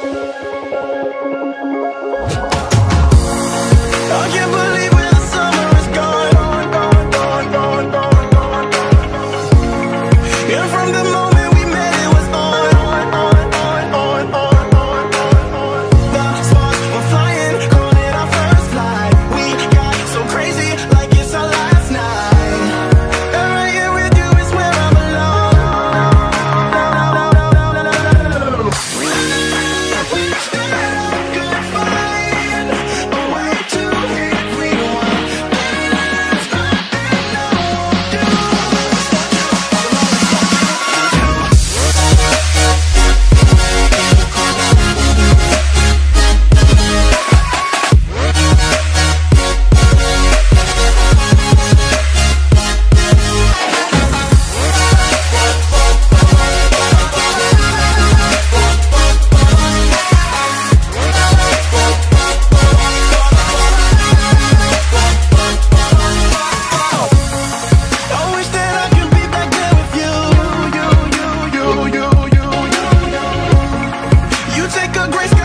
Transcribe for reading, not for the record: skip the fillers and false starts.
I can't believe when the summer is gone. And from the moment we met, it was on. The stars were flying, calling it our first flight. We got so crazy, like it's our last night. And right here with you is where I belong. Could find a way to hit rewind. I wish that I could be back there with you. You take a grace